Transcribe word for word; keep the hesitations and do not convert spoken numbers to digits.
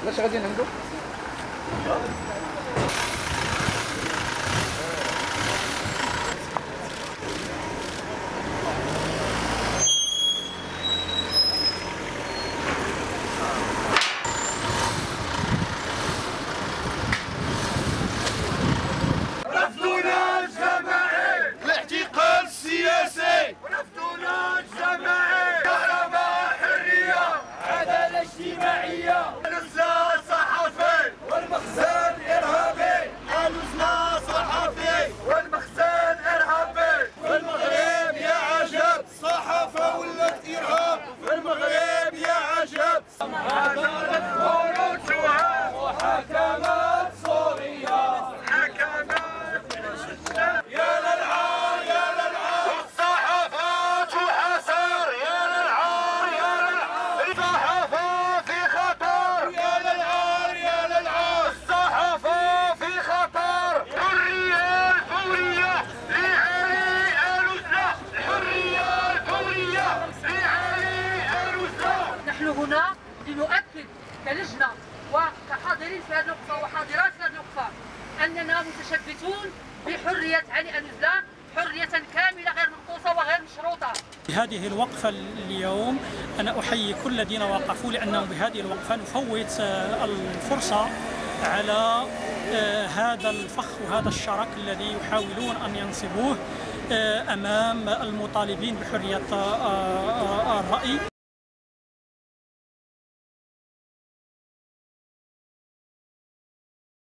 باش غادي نهضروا. هنا لنؤكد كلجنة وكحاضرين في هذه الوقفة وحاضرات في هذه الوقفة أننا متشبثون بحرية علي أنوزلا، حرية كاملة غير منقوصة وغير مشروطة. بهذه الوقفة اليوم أنا أحيي كل الذين وقفوا، لأنه بهذه الوقفة نفوت الفرصة على هذا الفخ وهذا الشرك الذي يحاولون أن ينصبوه أمام المطالبين بحرية الرأي.